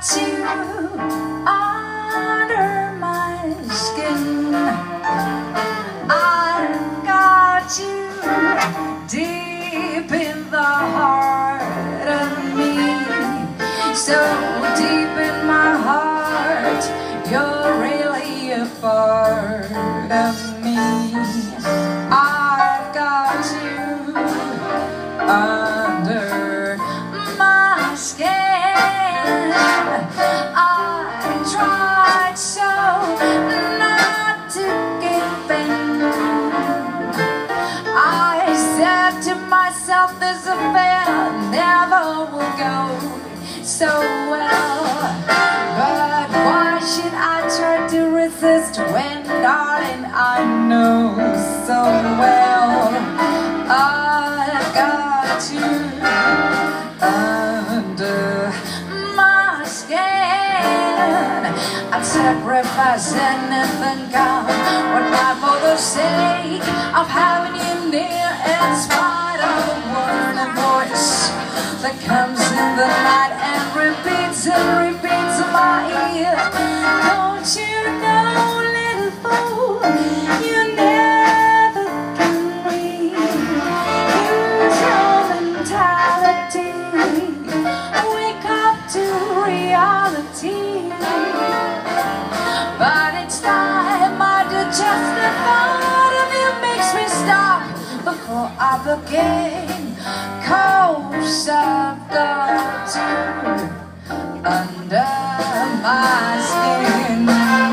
you under my skin. I've got you deep in the heart of me. So deep in my heart, you're really a part of me. I've got you under my skin. I tried so not to give in. I said to myself, this affair never will go so well. But why should I try to resist when, darling, I know so well I've got you under my skin. I'd sacrifice anything, God, what my mother's sake of having you near, in spite of the word and voice that comes in the night and repeats in my ear. Don't you know, little fool, you never can read. Use your mentality, wake up to reality. But it's time I digest the thought of you makes me stop before I begin. 'Cause I've got you under my skin.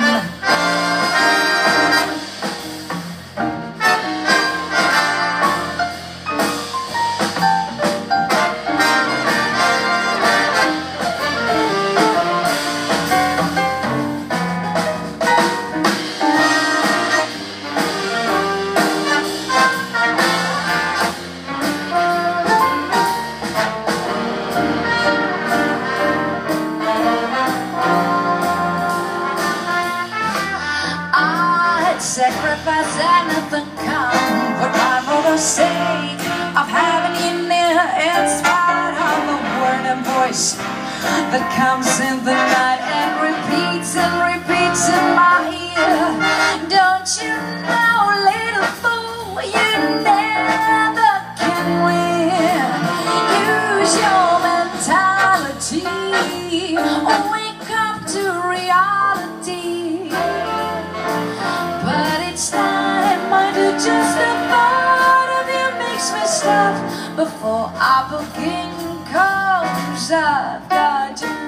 Sacrifice anything, come for my mother's sake of having you near, in spite of the word and voice that comes in the night and repeats in my ear. Don't you know, little fool, you never can win. Use your mentality, wake up to reality. But it's time I do just the thought of you makes me stop before I begin. 'Cause I've got you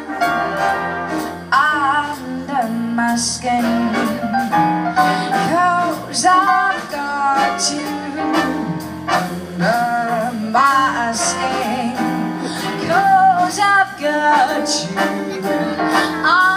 under my skin. 'Cause I've got you under my skin. 'Cause I've got you